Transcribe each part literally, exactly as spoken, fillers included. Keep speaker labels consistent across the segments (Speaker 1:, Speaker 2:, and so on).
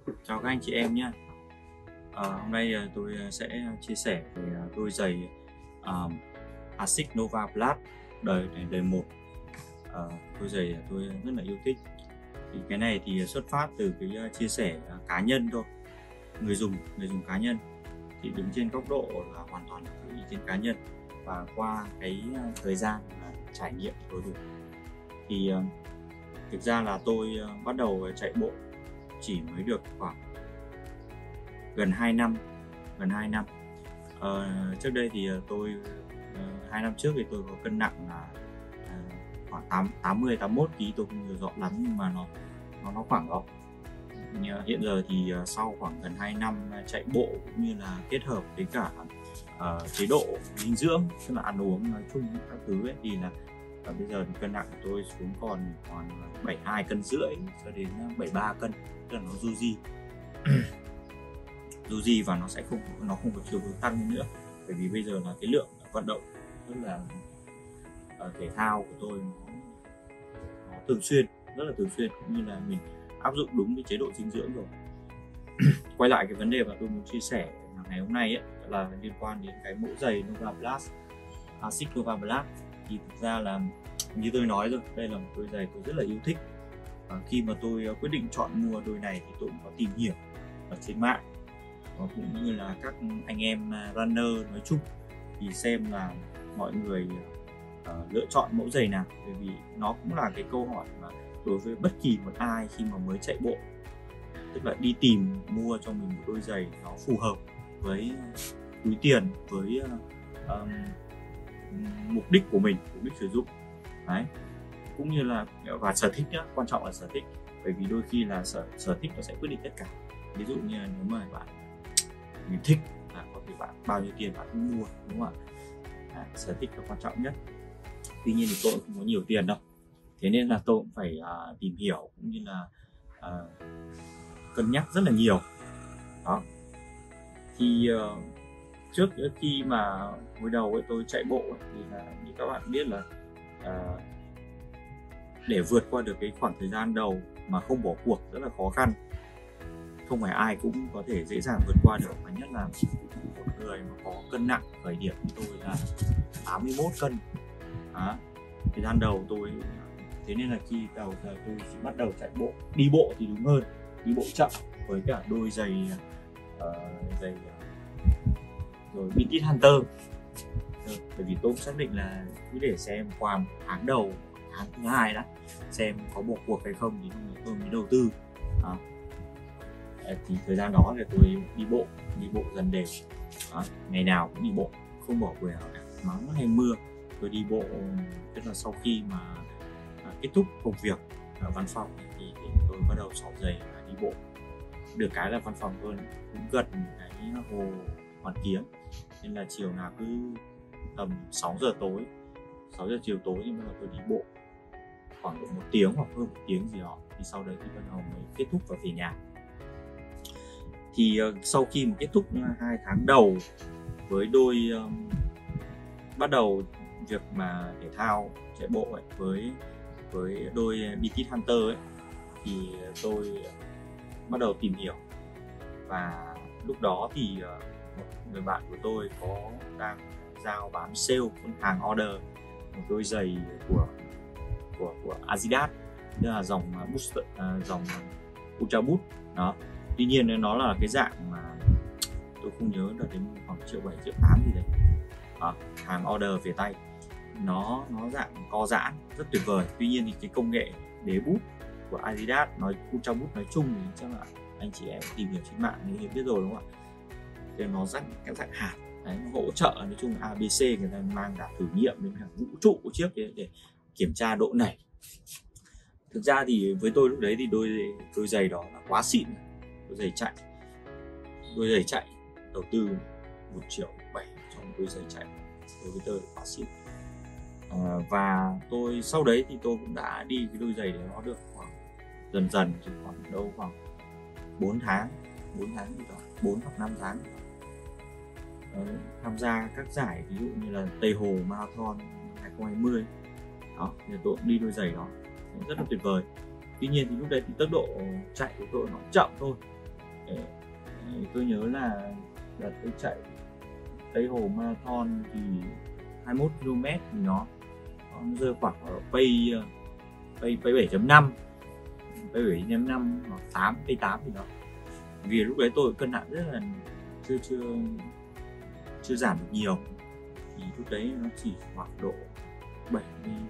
Speaker 1: Chào các anh chị em nhé. À, hôm nay tôi sẽ chia sẻ về đôi giày uh, Asics Nova Blast đời đời một. À, đôi giày tôi rất là yêu thích. Thì cái này thì xuất phát từ cái chia sẻ cá nhân thôi, người dùng người dùng cá nhân. Thì đứng trên góc độ là hoàn toàn là ý kiến cá nhân, và qua cái thời gian trải nghiệm tôi dùng thì uh, thực ra là tôi uh, bắt đầu chạy bộ chỉ mới được khoảng gần hai năm gần hai năm. Ờ, trước đây thì tôi uh, hai năm trước thì tôi có cân nặng là uh, khoảng tám mươi tám mươi mốt ki lô gam, tôi không nhớ rõ lắm nhưng mà nó nó nó khoảng đó. Hiện giờ thì uh, sau khoảng gần hai năm chạy bộ cũng như là kết hợp với cả uh, chế độ dinh dưỡng, tức là ăn uống nói chung các thứ ấy, thì là và bây giờ thì cân nặng của tôi xuống còn còn bảy mươi hai cân rưỡi cho đến bảy mươi ba cân, tức là nó du di du di và nó sẽ không nó không có chiều hướng tăng nữa, bởi vì bây giờ là cái lượng vận động tức là uh, thể thao của tôi nó, nó thường xuyên, rất là thường xuyên, cũng như là mình áp dụng đúng cái chế độ dinh dưỡng rồi. Quay lại cái vấn đề mà tôi muốn chia sẻ ngày hôm nay ấy, là liên quan đến cái mẫu giày Nova Blast, Asics Nova Blast. Thì thực ra là như tôi nói rồi, đây là một đôi giày tôi rất là yêu thích. Và khi mà tôi quyết định chọn mua đôi này thì tôi cũng có tìm hiểu ở trên mạng, và cũng như là các anh em runner nói chung, thì xem là mọi người uh, lựa chọn mẫu giày nào, bởi vì nó cũng là cái câu hỏi mà đối với bất kỳ một ai khi mà mới chạy bộ, tức là đi tìm mua cho mình một đôi giày nó phù hợp với túi tiền, với uh, um, mục đích của mình, mục đích sử dụng đấy, cũng như là và sở thích nhá, quan trọng là sở thích, bởi vì đôi khi là sở sở thích nó sẽ quyết định tất cả. Ví dụ như là nếu mà bạn mình thích là có thể bạn bao nhiêu tiền bạn cũng mua, đúng không ạ? À, sở thích là quan trọng nhất. Tuy nhiên thì tôi cũng không có nhiều tiền đâu, thế nên là tôi cũng phải uh, tìm hiểu cũng như là uh, cân nhắc rất là nhiều đó. Thì uh, trước khi mà hồi đầu ấy, tôi chạy bộ ấy, thì là như các bạn biết là uh, để vượt qua được cái khoảng thời gian đầu mà không bỏ cuộc rất là khó khăn, không phải ai cũng có thể dễ dàng vượt qua được, và nhất là một người mà có cân nặng khởi điểm của tôi là tám mươi mốt cân đó. Thời gian đầu tôi, thế nên là khi đầu giờ tôi chỉ bắt đầu chạy bộ, đi bộ thì đúng hơn, đi bộ chậm với cả đôi giày uh, giày rồi Beat Hunter. Bởi vì tôi cũng xác định là cứ để xem qua một tháng đầu, tháng thứ hai đã xem có bỏ cuộc hay không thì tôi mới đầu tư đó. Thì thời gian đó là tôi đi bộ đi bộ dần đều đó. Ngày nào cũng đi bộ, không bỏ buổi nào cả, nắng hay mưa tôi đi bộ. Tức là sau khi mà à, kết thúc công việc ở văn phòng thì, thì tôi bắt đầu xỏ giày và đi bộ. Được cái là văn phòng tôi cũng gần cái hồ Hoàn Kiếm, nên là chiều nào cứ tầm sáu giờ tối, sáu giờ chiều tối thì bắt đầu tôi đi bộ khoảng độ một tiếng hoặc hơn một tiếng gì đó, thì sau đấy thì bắt đầu mới kết thúc và về nhà. Thì uh, sau khi mà kết thúc hai tháng đầu với đôi um, bắt đầu việc mà thể thao chạy bộ ấy, với với đôi Beat Hunter ấy, thì tôi bắt đầu tìm hiểu, và lúc đó thì uh, một người bạn của tôi có đang giao bán sale hàng order một đôi giày của của của Adidas, tức là dòng Boost, uh, dòng Ultra Boost đó. Tuy nhiên nó là cái dạng mà tôi không nhớ được, đến khoảng triệu bảy triệu tám gì đấy đó, hàng order về tay, nó nó dạng co giãn rất tuyệt vời. Tuy nhiên thì cái công nghệ đế bút của Adidas nói Ultra Boost nói chung thì chắc là anh chị em tìm hiểu trên mạng thì biết rồi, đúng không ạ? Thì nó dạng cái dạng hạt đấy, nó hỗ trợ, nói chung là a bê xê người ta mang cả thử nghiệm đến hàng vũ trụ của chiếc để, để kiểm tra độ nảy. Thực ra thì với tôi lúc đấy thì đôi đôi giày đó là quá xịn, đôi giày chạy đôi giày chạy đầu tư một triệu bảy trong đôi giày chạy, đối với tôi quá xịn. À, và tôi sau đấy thì tôi cũng đã đi cái đôi giày đấy nó được khoảng dần dần, chỉ khoảng đâu khoảng bốn tháng bốn tháng gì đó, bốn hoặc năm tháng gì đó. Đấy, tham gia các giải ví dụ như là Tây Hồ Marathon hai không hai không đó, thì tôi cũng đi đôi giày đó rất là tuyệt vời. Tuy nhiên thì lúc đấy thì tốc độ chạy của tôi nó chậm thôi, tôi nhớ là đợt tôi chạy Tây Hồ Marathon thì hai mươi mốt ki lô mét thì nó, nó rơi khoảng ở pay pay pay bảy chấm năm, pay bảy chấm năm hoặc tám, pay tám thì đó. Vì lúc đấy tôi cân nặng rất là chưa chưa chưa giảm được nhiều, thì lúc đấy nó chỉ khoảng độ bảy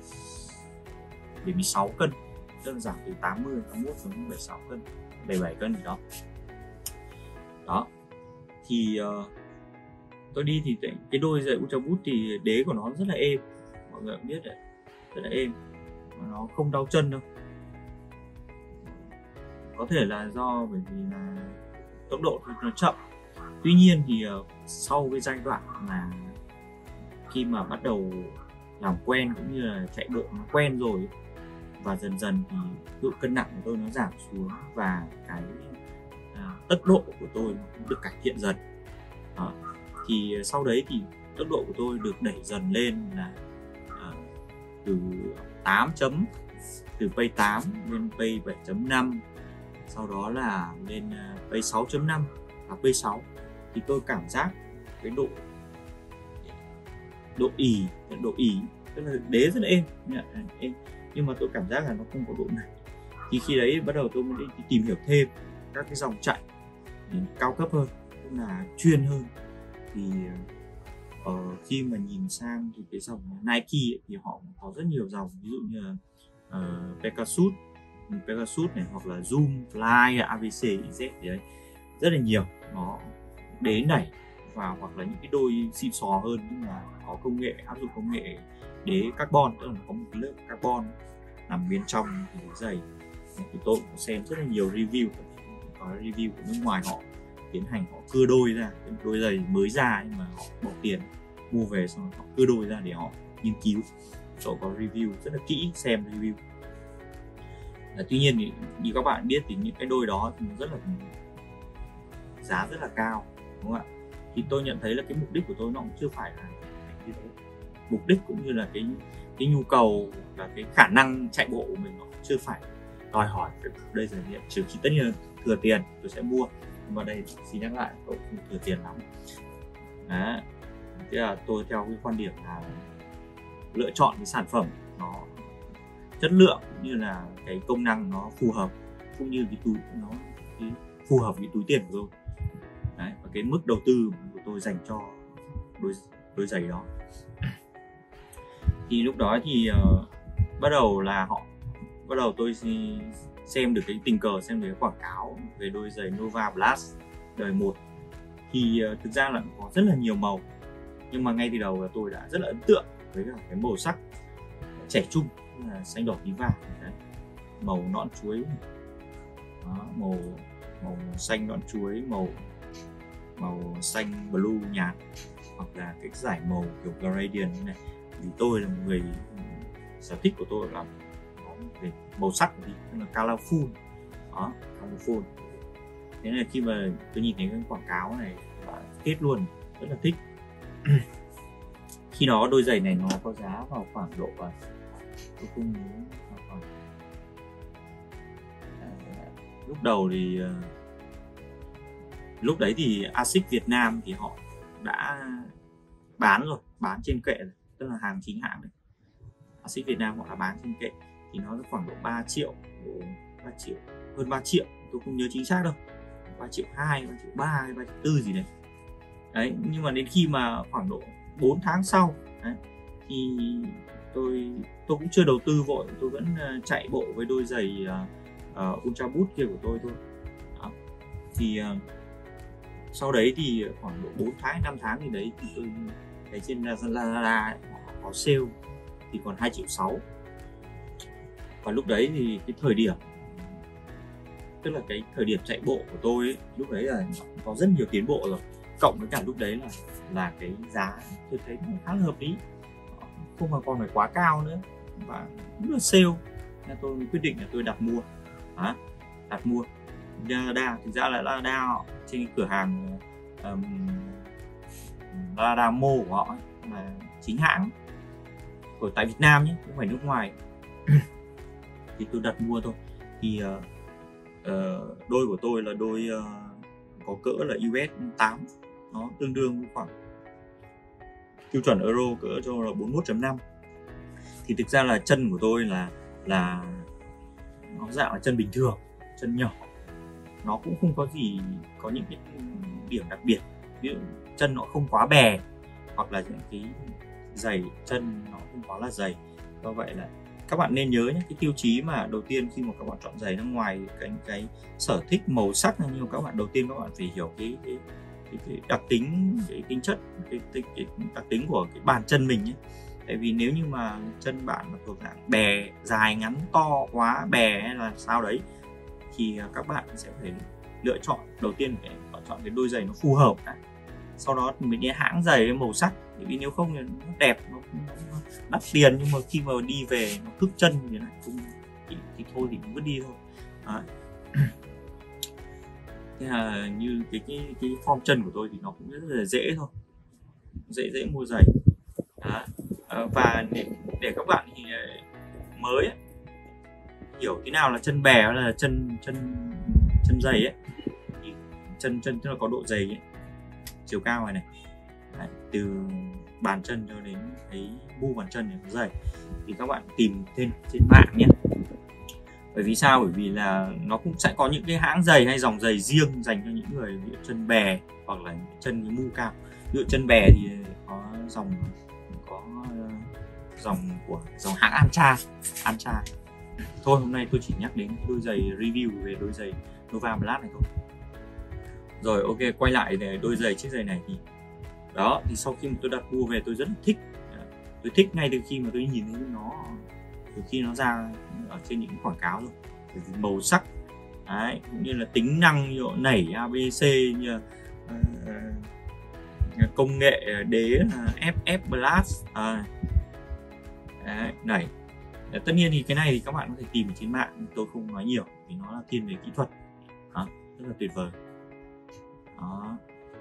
Speaker 1: mươi sáu cân, tức là giảm từ tám mươi, tám mươi mốt xuống bảy mươi sáu cân, bảy mươi bảy cân gì đó. Đó thì uh, tôi đi thì cái đôi giày Ultra Boost thì đế của nó rất là êm, mọi người cũng biết đấy, rất là êm, nó không đau chân đâu. Có thể là do bởi vì là tốc độ thì nó chậm. Tuy nhiên thì uh, sau cái giai đoạn mà khi mà bắt đầu làm quen cũng như là chạy bộ nó quen rồi, và dần dần thì độ cân nặng của tôi nó giảm xuống, và cái uh, tốc độ của tôi nó cũng được cải thiện dần. Đó. Thì sau đấy thì tốc độ của tôi được đẩy dần lên là uh, từ tám chấm, từ pay tám lên pay bảy chấm năm, sau đó là lên uh, pay sáu chấm năm và pay sáu. Thì tôi cảm giác cái độ độ ỉ, độ ỉ tức là đế rất là êm, êm, nhưng mà tôi cảm giác là nó không có độ này. Thì khi đấy bắt đầu tôi mới đi tìm hiểu thêm các cái dòng chạy cao cấp hơn, tức là chuyên hơn. Thì uh, khi mà nhìn sang thì cái dòng Nike ấy, thì họ có rất nhiều dòng, ví dụ như là uh, Pegasus, Pegasus này, hoặc là Zoom, Fly, a vê xê, i dét thì đấy, rất là nhiều. Nó đế nảy và hoặc là những cái đôi xịn sò hơn, nhưng mà có công nghệ, áp dụng công nghệ đế carbon, tức là có một lớp carbon nằm bên trong thì đế giày. Thì tôi cũng xem rất là nhiều review, có review của nước ngoài họ tiến hành, họ cưa đôi ra, đôi giày mới ra nhưng mà họ bỏ tiền mua về, xong họ cưa đôi ra để họ nghiên cứu. Tôi có review rất là kỹ, xem review. À, tuy nhiên thì như các bạn biết thì những cái đôi đó thì nó rất là giá rất là cao, đúng không ạ? Thì tôi nhận thấy là cái mục đích của tôi nó cũng chưa phải là như thế. Mục đích cũng như là cái cái nhu cầu và cái khả năng chạy bộ của mình nó cũng chưa phải đòi hỏi đây giờ hiện, trừ khi tất nhiên thừa tiền tôi sẽ mua, nhưng mà đây xin nhắc lại tôi không thừa tiền lắm. Đấy, thế là tôi theo cái quan điểm là lựa chọn cái sản phẩm nó chất lượng cũng như là cái công năng nó phù hợp, cũng như cái túi nó cái phù hợp với túi tiền của tôi. Đấy, và cái mức đầu tư của tôi dành cho đôi đôi giày đó. Thì lúc đó thì uh, bắt đầu là họ bắt đầu tôi xem được cái tình cờ xem được cái quảng cáo về đôi giày Nova Blast đời một. Thì uh, thực ra là có rất là nhiều màu, nhưng mà ngay từ đầu là tôi đã rất là ấn tượng với cả cái màu sắc trẻ trung là xanh đỏ tí vàng. Đấy, màu nõn chuối đó, màu màu xanh nõn chuối, màu màu xanh blue nhạt, hoặc là cái giải màu kiểu gradient này. Vì tôi là một người, sở thích của tôi là về màu sắc thì là colorful đó, colorful. Thế nên là khi mà tôi nhìn thấy cái quảng cáo này và kết luôn rất là thích. Khi đó đôi giày này nó có giá vào khoảng độ, tôi không nhớ khoảng, lúc đầu thì lúc đấy thì Asics Việt Nam thì họ đã bán rồi, bán trên kệ rồi, tức là hàng chính hãng đấy. Asics Việt Nam họ đã bán trên kệ thì nó khoảng độ ba triệu, ba triệu, hơn ba triệu, tôi không nhớ chính xác đâu, ba triệu hai, ba triệu ba hay ba triệu tư gì đấy. Đấy, nhưng mà đến khi mà khoảng độ bốn tháng sau đấy, thì tôi tôi cũng chưa đầu tư vội, tôi vẫn chạy bộ với đôi giày uh, uh, Ultra Boost kia của tôi thôi. Đó. Thì uh, sau đấy thì khoảng độ bốn tháng, năm tháng thì đấy thì tôi thấy trên Lazada có sale thì còn hai triệu sáu. Và lúc đấy thì cái thời điểm, tức là cái thời điểm chạy bộ của tôi ấy, lúc đấy là có rất nhiều tiến bộ rồi, cộng với cả lúc đấy là là cái giá tôi thấy nó khá là hợp lý, không mà còn phải quá cao nữa, và rất là sale, nên tôi quyết định là tôi đặt mua. Đó, đặt mua Lazada. Thực ra là Lazada họ trên cái cửa hàng um, Lazada Mall của họ ấy, là chính hãng ở tại Việt Nam nhé, không phải nước ngoài. Thì tôi đặt mua thôi. Thì uh, uh, đôi của tôi là đôi uh, có cỡ là u ét tám, nó tương đương với khoảng tiêu chuẩn Euro cỡ cho là bốn mươi mốt chấm năm. Thì thực ra là chân của tôi là là nó dạng là chân bình thường, chân nhỏ, nó cũng không có gì, có những cái điểm đặc biệt, ví dụ chân nó không quá bè, hoặc là những cái giày chân nó không quá là dày. Do vậy là các bạn nên nhớ nhé, cái tiêu chí mà đầu tiên khi mà các bạn chọn giày, nó ngoài cái cái sở thích màu sắc, nhưng mà các bạn đầu tiên các bạn phải hiểu cái cái, cái, cái đặc tính, cái tính chất, cái, cái, cái đặc tính của cái bàn chân mình nhé. Tại vì nếu như mà chân bạn mà thuộc dạng bè, dài ngắn to quá, bè hay là sao đấy, thì các bạn sẽ phải lựa chọn, đầu tiên phải chọn cái đôi giày nó phù hợp đã. Sau đó mình đi hãng giày màu sắc, bởi vì nếu không thì nó đẹp, nó, nó đắt tiền, nhưng mà khi mà đi về nó cức chân như thế này cũng thì, thì thôi thì cũng vứt đi thôi. Đấy. Thế là như cái cái cái form chân của tôi thì nó cũng rất là dễ thôi, dễ dễ mua giày. Đó. Và để, để các bạn thì mới ấy, hiểu thế nào là chân bè hay là chân chân chân dày ấy, thì chân chân tức là có độ dày ấy, chiều cao này này. Đấy, từ bàn chân cho đến cái mu bàn chân này nó dày, thì các bạn tìm trên trên mạng nhé. Bởi vì sao? Bởi vì là nó cũng sẽ có những cái hãng giày hay dòng giày riêng dành cho những người chân bè hoặc là chân cái mu cao. Ví dụ chân bè thì có dòng có dòng của dòng hãng Ancha Ancha. Thôi hôm nay tôi chỉ nhắc đến đôi giày, review về đôi giày Nova Blast này thôi. Rồi ok, quay lại để đôi giày, chiếc giày này thì đó, thì sau khi mà tôi đặt mua về tôi rất là thích. Tôi thích ngay từ khi mà tôi nhìn thấy nó, từ khi nó ra ở trên những quảng cáo rồi. Bởi vì màu sắc đấy, cũng như là tính năng như nảy a bê xê, như uh, công nghệ đế là ép ép Blast à, đấy, nảy. Tất nhiên thì cái này thì các bạn có thể tìm ở trên mạng, tôi không nói nhiều vì nó là thiên về kỹ thuật. Đó, rất là tuyệt vời. Đó,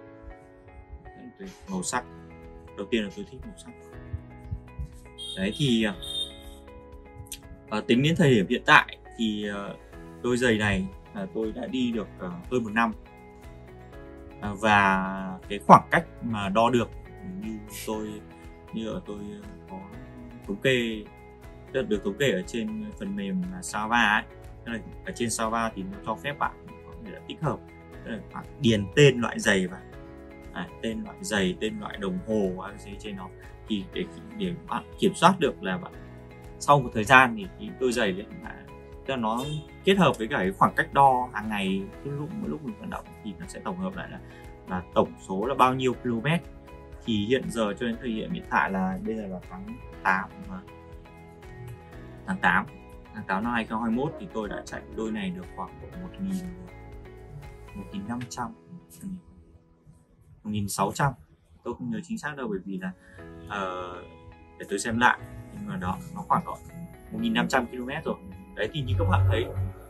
Speaker 1: màu sắc, đầu tiên là tôi thích màu sắc. Đấy thì uh, tính đến thời điểm hiện tại thì uh, đôi giày này uh, tôi đã đi được uh, hơn một năm, uh, và cái khoảng cách mà đo được như tôi như ở tôi có thống kê, được thống kê ở trên phần mềm Strava ấy. Là ở trên Strava thì nó cho phép bạn có thể là tích hợp, tức là bạn điền tên loại giày vào, à, tên loại giày, tên loại đồng hồ a bê xê trên nó, thì để, để bạn kiểm soát được là bạn sau một thời gian thì cái đôi giày đấy là nó kết hợp với cả cái khoảng cách đo hàng ngày, lúc mỗi lúc mình vận động thì nó sẽ tổng hợp lại là là tổng số là bao nhiêu km. Thì hiện giờ cho đến thời điểm hiện tại là bây giờ là tháng tám mà tháng tám tháng tám năm hai nghìn không trăm hai mươi mốt thì tôi đã chạy đôi này được khoảng một nghìn năm trăm, một nghìn sáu trăm, tôi không nhớ chính xác đâu, bởi vì là uh, để tôi xem lại, nhưng mà đó, nó khoảng độ một nghìn năm trăm ki lô mét rồi. Đấy thì như các bạn thấy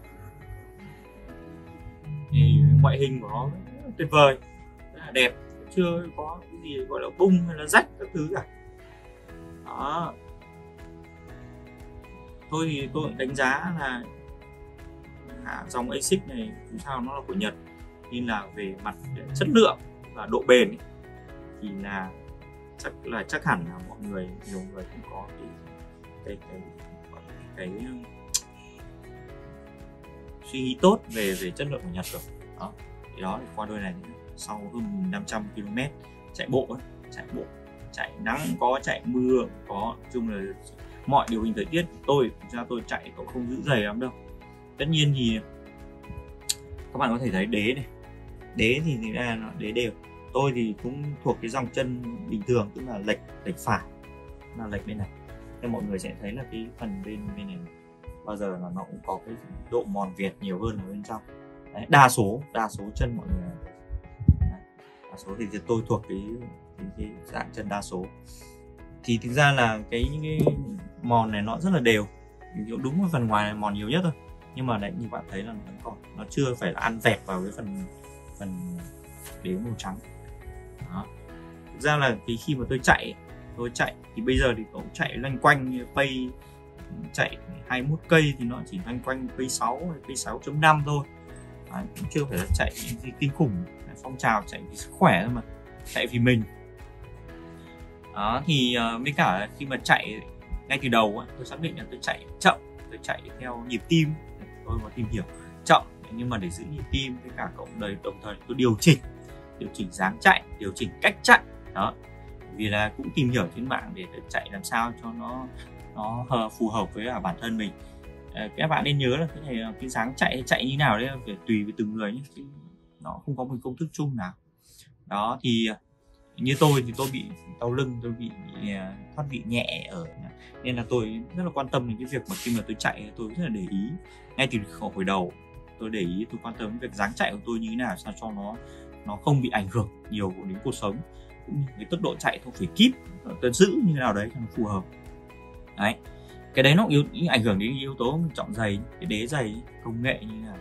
Speaker 1: thì ngoại hình của nó rất tuyệt vời, rất là đẹp, chưa có cái gì gọi là bung hay là rách các thứ cả. Đó, tôi thì tôi đánh giá là à, dòng Asics này dù sao nó là của Nhật, nên là về mặt chất lượng và độ bền ấy, thì là chắc là chắc hẳn là mọi người, nhiều người cũng có cái cái cái, cái, cái suy nghĩ tốt về về chất lượng của Nhật rồi. Đó, thì đó thì qua đôi này sau hơn năm trăm ki lô mét chạy bộ ấy, chạy bộ chạy nắng có, chạy mưa có, nói chung là mọi điều kiện thời tiết. Tôi thực ra tôi chạy cũng không giữ giày lắm đâu. Tất nhiên thì các bạn có thể thấy đế này, đế thì thì là nó đế đều. Tôi thì cũng thuộc cái dòng chân bình thường, tức là lệch lệch phải, là lệch bên này. Nên mọi người sẽ thấy là cái phần bên bên này bao giờ là nó cũng có cái độ mòn Việt nhiều hơn ở bên trong. Đấy, đa số đa số chân mọi người, đấy, đa số thì tôi thuộc cái, cái, cái dạng chân đa số. Thì thực ra là cái những cái mòn này nó rất là đều, đúng cái phần ngoài này mòn nhiều nhất thôi, nhưng mà đấy như bạn thấy là nó vẫn còn, nó chưa phải là ăn vẹt vào cái phần phần đế màu trắng. Đó, thực ra là cái khi mà tôi chạy tôi chạy thì bây giờ thì cũng chạy loanh quanh pay, chạy hai mươi mốt cây thì nó chỉ loanh quanh pay sáu hay pay sáu chấm năm thôi. Đấy, cũng chưa phải là chạy gì kinh khủng, phong trào chạy vì sức khỏe thôi mà, chạy vì mình. Đó thì uh, với cả khi mà chạy ngay từ đầu ấy, tôi xác định là tôi chạy chậm, tôi chạy theo nhịp tim, tôi có tìm hiểu chậm nhưng mà để giữ nhịp tim, với cả cộng đời đồng thời tôi điều chỉnh điều chỉnh dáng chạy, điều chỉnh cách chạy đó, vì là cũng tìm hiểu trên mạng để chạy làm sao cho nó nó phù hợp với bản thân mình. Các bạn nên nhớ là cái này cái dáng chạy chạy như nào đấy phải tùy với từng người nhé, chứ nó không có một công thức chung nào. Đó thì như tôi thì tôi bị đau lưng, tôi bị, bị thoát vị nhẹ ở, nên là tôi rất là quan tâm đến cái việc mà khi mà tôi chạy tôi rất là để ý ngay từ hồi đầu, tôi để ý, tôi quan tâm đến việc dáng chạy của tôi như thế nào sao cho nó nó không bị ảnh hưởng nhiều đến cuộc sống, cũng như cái tốc độ chạy tôi phải kíp, tôi giữ như nào đấy cho nó phù hợp. Đấy, cái đấy nó yếu ảnh hưởng đến yếu tố chọn giày, cái đế giày, công nghệ như thế nào.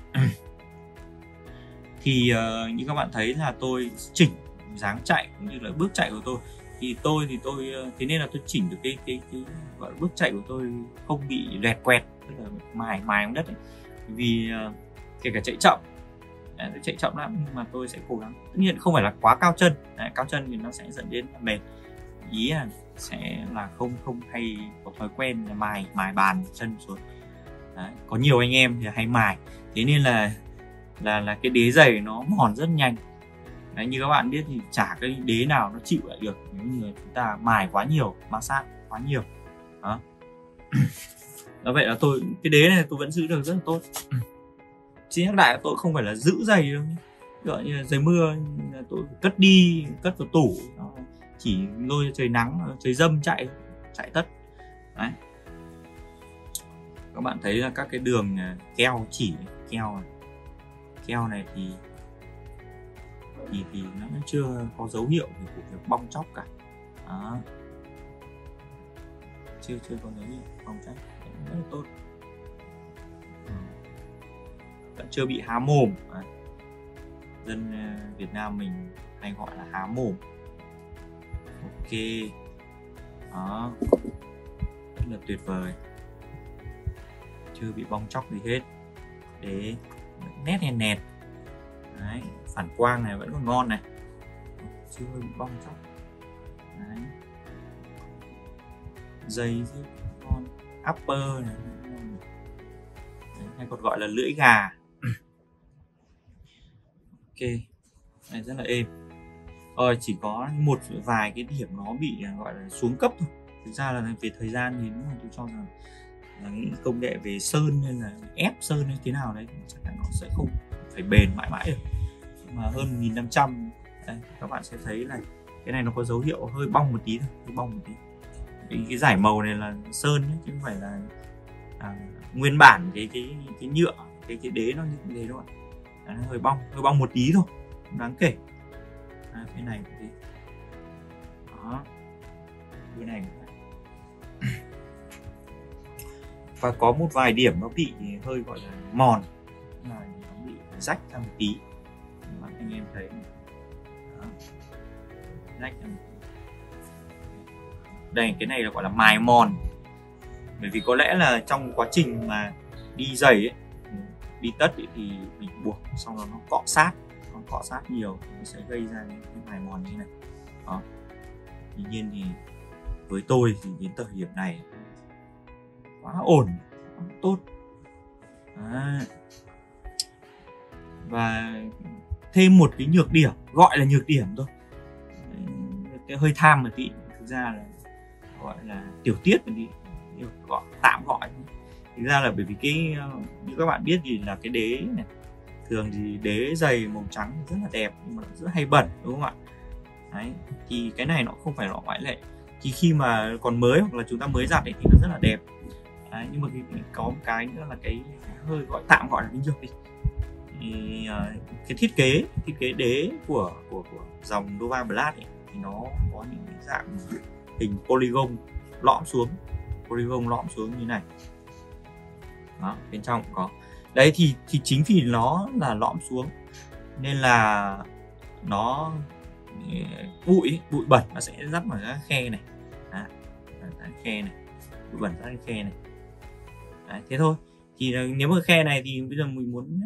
Speaker 1: Thì uh, như các bạn thấy là tôi chỉnh dáng chạy cũng như là bước chạy của tôi, thì tôi thì tôi thế nên là tôi chỉnh được cái cái cái gọi là bước chạy của tôi không bị rẹt quẹt, tức là mài mài xuống đất ấy. Vì uh, kể cả chạy chậm, đấy, tôi chạy chậm lắm nhưng mà tôi sẽ cố gắng, tất nhiên không phải là quá cao chân, đấy, cao chân thì nó sẽ dẫn đến mệt, ý là sẽ là không không hay có thói quen là mài mài bàn chân xuống. Đấy, có nhiều anh em thì hay mài, thế nên là là là cái đế giày nó mòn rất nhanh. Đấy, như các bạn biết thì chả cái đế nào nó chịu lại được nếu như chúng ta mài quá nhiều, ma sát quá nhiều. Đó. Đó, vậy là tôi cái đế này tôi vẫn giữ được rất là tốt. Xin nhắc lại, tôi không phải là giữ giày đâu, gọi như là giày mưa tôi cất đi, cất vào tủ, chỉ lôi trời nắng, trời dâm chạy chạy tất. Đấy, các bạn thấy là các cái đường keo chỉ keo này, keo này thì thì thì nó chưa có dấu hiệu của việc bong chóc cả. Đó, chưa chưa có dấu hiệu bong chóc, rất là tốt, vẫn chưa bị há mồm. Đấy, dân Việt Nam mình hay gọi là há mồm. Ok, đó, rất là tuyệt vời, chưa bị bong chóc gì hết, để nét nét nét. Đấy, phản quang này vẫn còn ngon này, chưa bị bong chóc. Đấy, dây rất ngon, upper này, đấy, hay còn gọi là lưỡi gà. Ok, này rất là êm. Ờ, chỉ có một vài cái điểm nó bị gọi là xuống cấp thôi. Thực ra là về thời gian thì đúng là tôi cho rằng là những công nghệ về sơn hay là ép sơn hay thế nào đấy chắc là nó sẽ không phải bền mãi mãi được. Nhưng mà hơn một nghìn năm trăm, đây, các bạn sẽ thấy là cái này nó có dấu hiệu hơi bong một tí thôi, hơi bong một tí. Cái, cái giải màu này là sơn ấy, chứ không phải là à, nguyên bản cái cái cái nhựa, cái cái đế nó như thế thôi. Nó hơi bong, hơi bong một tí thôi, không đáng kể. À, cái này cũng thế. Đó, cái này cũng vậy. Và có một vài điểm nó bị hơi gọi là mòn, là nó bị rách ra một tí, mà anh em thấy. Đó, rách ra một tí. Đây, cái này là gọi là mài mòn, bởi vì có lẽ là trong quá trình mà đi giày ấy, đi tất ấy, thì mình buộc xong rồi nó cọ sát, nó cọ sát nhiều nó sẽ gây ra những cái mài mòn như thế này. Đó, tuy nhiên thì với tôi thì đến thời điểm này quá ổn, quá tốt. Đấy. Và thêm một cái nhược điểm, gọi là nhược điểm thôi, cái hơi tham một tí, thực ra là gọi là tiểu tiết một tí, gọi tạm gọi. Thực ra là bởi vì cái như các bạn biết thì là cái đế này, thường thì đế giày màu trắng rất là đẹp nhưng mà rất hay bẩn, đúng không ạ? Đấy, thì cái này nó không phải là ngoại lệ. Thì khi mà còn mới hoặc là chúng ta mới giặt ấy, thì nó rất là đẹp. Đấy, nhưng mà cái, có một cái nữa là cái hơi gọi tạm gọi là cái nhược đi. Thì, uh, cái thiết kế thiết kế đế của của của dòng Nova Blast ấy, thì nó có những cái dạng hình polygon lõm xuống, polygon lõm xuống như này. Đó, bên trong cũng có. Đấy thì thì chính vì nó là lõm xuống nên là nó bụi bụi bẩn nó sẽ dắt vào cái khe này. Đó, cái khe này, bụi bẩn ra cái khe này. Đấy, thế thôi. Thì nếu mà khe này thì bây giờ mình muốn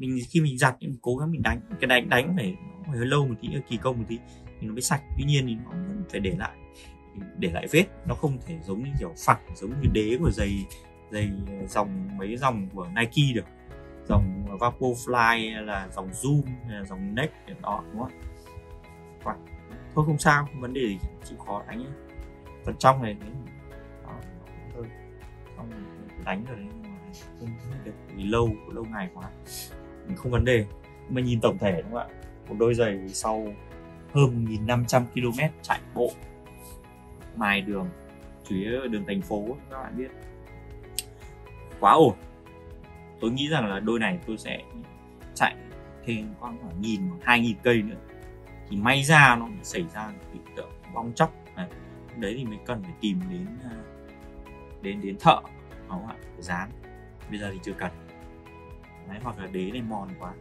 Speaker 1: mình khi mình giặt mình cố gắng mình đánh cái đánh đánh phải, phải hơi lâu một tí, kỳ công một tí thì nó mới sạch. Tuy nhiên thì nó vẫn phải để lại để lại vết, nó không thể giống như kiểu phẳng giống như đế của giày giày dòng mấy dòng của Nike được, dòng Vaporfly hay là dòng Zoom hay là dòng Next đó, đúng không? Và thôi không sao, không vấn đề gì, chịu khó đánh nhé. Phần trong này đấy, đó, thôi xong đánh rồi đấy, nhưng mà không được vì lâu lâu ngày quá mình không vấn đề. Nhưng mà nhìn tổng thể đúng không ạ, một đôi giày sau hơn một nghìn năm trăm ki lô mét chạy bộ mài đường, chủ yếu ở đường thành phố các bạn biết, quá ổn. Tôi nghĩ rằng là đôi này tôi sẽ chạy thêm khoảng khoảng nghìn hai nghìn cây nữa thì may ra nó xảy ra hiện tượng bong chóc này. Đấy thì mới cần phải tìm đến đến đến thợ, đúng không ạ, để dán. Bây giờ thì chưa cần. Đấy, hoặc là đế này mòn quá.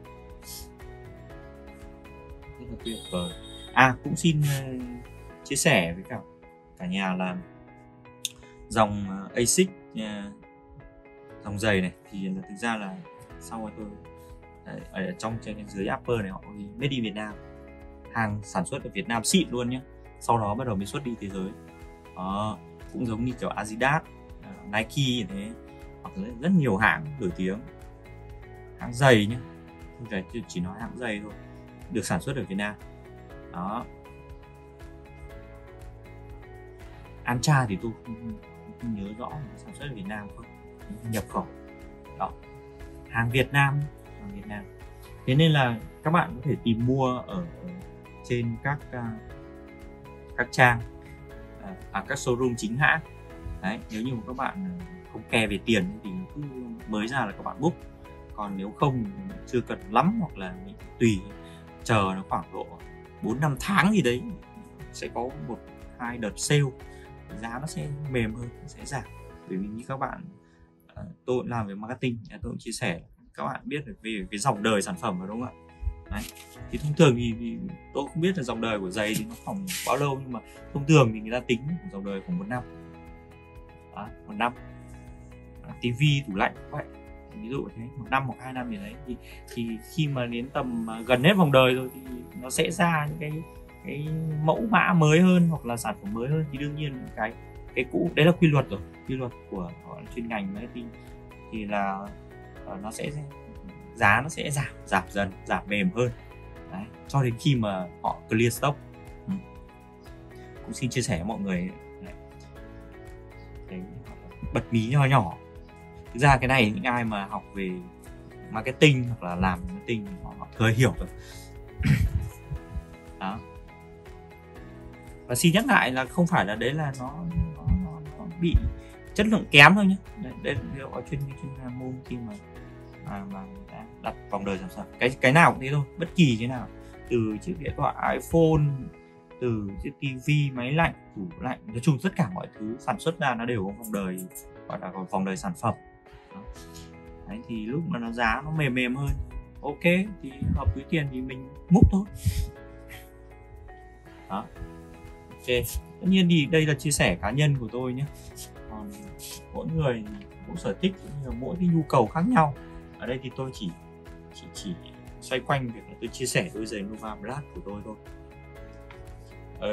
Speaker 1: Rất là tuyệt vời. À, cũng xin uh, chia sẻ với cả cả nhà là dòng uh, Asics uh, dòng giày này thì là thực ra là sau rồi tôi đấy, ở trong trên dưới upper này họ ghi made in Việt Nam, hàng sản xuất ở Việt Nam xịn luôn nhé, sau đó bắt đầu mới xuất đi thế giới. Đó, cũng giống như kiểu Adidas, uh, Nike thế, hoặc là rất nhiều hãng nổi tiếng, hãng giày nhé, không phải chỉ nói hãng giày thôi, được sản xuất ở Việt Nam. Đó, Ancha thì tôi không, không nhớ rõ là sản xuất ở Việt Nam không, nhập khẩu. Đó, hàng Việt Nam, hàng Việt Nam. Thế nên là các bạn có thể tìm mua ở trên các các trang, à, các showroom chính hãng. Đấy, nếu như mà các bạn không kè về tiền thì cứ mới ra là các bạn book, còn nếu không chưa cần lắm hoặc là tùy chờ nó khoảng độ bốn năm tháng gì đấy sẽ có một hai đợt sale, giá nó sẽ mềm hơn, nó sẽ giảm. Bởi vì như các bạn, tôi cũng làm về marketing, tôi cũng chia sẻ các bạn biết được về cái dòng đời sản phẩm rồi, đúng không ạ? Đấy. Thì thông thường thì, thì tôi không biết là dòng đời của giày thì nó khoảng bao lâu, nhưng mà thông thường thì người ta tính dòng đời khoảng một năm. Đó, một năm. Tivi, tủ lạnh cũng vậy, ví dụ thế, một năm hoặc hai năm gì đấy thì, thì khi mà đến tầm gần hết vòng đời rồi thì nó sẽ ra những cái cái mẫu mã mới hơn hoặc là sản phẩm mới hơn, thì đương nhiên cái cái cũ đấy là quy luật rồi, quy luật của chuyên ngành marketing thì là nó sẽ giá nó sẽ giảm giảm dần, giảm mềm hơn. Đấy, cho đến khi mà họ clear stock. Ừ. Cũng xin chia sẻ với mọi người đấy, cái bật mí nho nhỏ. Thực ra cái này những ai mà học về marketing hoặc là làm marketing họ, họ thừa hiểu rồi. Đó. Và xin nhắc lại là không phải là đấy là nó nó, nó, nó bị chất lượng kém thôi nhé. Đây, đây là ở chuyên chuyên môn khi mà mà, mà người ta đặt vòng đời sản phẩm, cái cái nào cũng thế thôi, bất kỳ cái nào, từ chiếc điện thoại iPhone, từ chiếc tivi, máy lạnh, tủ lạnh, nói chung tất cả mọi thứ sản xuất ra nó đều có vòng đời, gọi là vòng đời sản phẩm. Đó. Đấy, thì lúc mà nó giá nó mềm mềm hơn, ok thì hợp túi tiền thì mình múc thôi. Đó, ok. Tất nhiên thì đây là chia sẻ cá nhân của tôi nhé, còn mỗi người mỗi sở thích cũng như là mỗi cái nhu cầu khác nhau. Ở đây thì tôi chỉ chỉ chỉ xoay quanh việc là tôi chia sẻ đôi giày Nova Blast của tôi thôi. Ờ,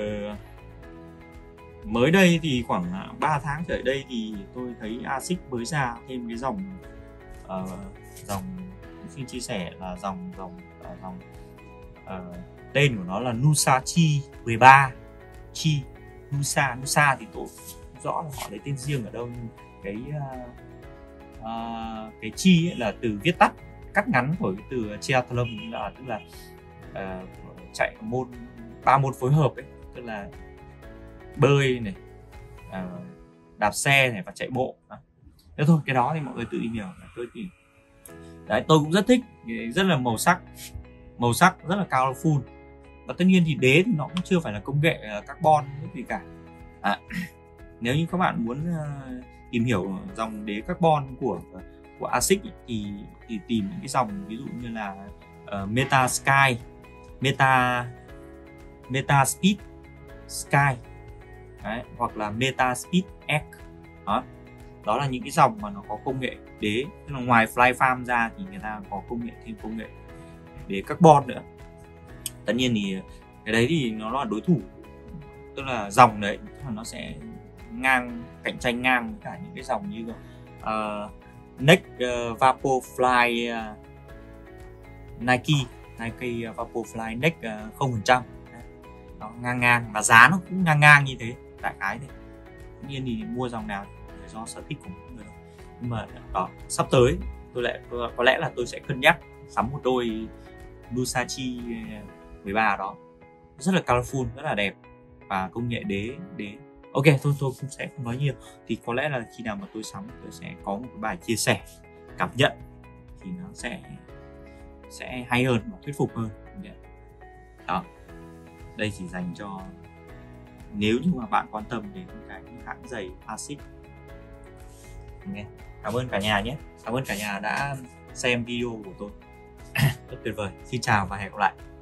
Speaker 1: mới đây thì khoảng ba tháng trở lại đây thì tôi thấy Asics mới ra thêm cái dòng uh, dòng xin chia sẻ là dòng dòng uh, dòng uh, tên của nó là Nusa Chi mười ba. Chi Nusa Nusa thì tôi không rõ là họ lấy tên riêng ở đâu, nhưng cái uh, uh, cái Chi ấy là từ viết tắt cắt ngắn của cái từ triathlon, là tức là uh, chạy môn ba môn phối hợp ấy, tức là bơi này, uh, đạp xe này và chạy bộ. Đó. Thế thôi, cái đó thì mọi người tự tìm hiểu. Tôi thì đấy, tôi cũng rất thích, rất là màu sắc, màu sắc rất là colorful. Và tất nhiên thì đế thì nó cũng chưa phải là công nghệ carbon gì cả. À, nếu như các bạn muốn uh, tìm hiểu dòng đế carbon của của Asics thì thì tìm những cái dòng ví dụ như là uh, Meta Sky, Meta Meta Speed Sky, đấy, hoặc là Meta Speed X. Đó. đó là những cái dòng mà nó có công nghệ đế, tức là ngoài Fly Farm ra thì người ta có công nghệ thêm công nghệ đế carbon nữa. Tất nhiên thì cái đấy thì nó là đối thủ, tức là dòng đấy nó sẽ ngang, cạnh tranh ngang với cả những cái dòng như uh, Next uh, Vaporfly uh, Nike Nike uh, Vaporfly Next uh, không phần trăm, nó ngang ngang và giá nó cũng ngang ngang như thế, đại khái thế. Tất nhiên thì mua dòng nào thì do sở thích của mỗi người thôi. Nhưng mà đó, sắp tới tôi lại có lẽ là tôi sẽ cân nhắc sắm một đôi Lusachi mười ba đó, rất là colorful, rất là đẹp và công nghệ đế đế ok. Thôi tôi cũng sẽ không nói nhiều, thì có lẽ là khi nào mà tôi sắm tôi sẽ có một cái bài chia sẻ cảm nhận thì nó sẽ sẽ hay hơn và thuyết phục hơn đó. Đây chỉ dành cho nếu như mà bạn quan tâm đến cái hãng giày Asics. Okay. Cảm ơn cả nhà nhé, cảm ơn cả nhà đã xem video của tôi. Rất tuyệt vời. Xin chào và hẹn gặp lại.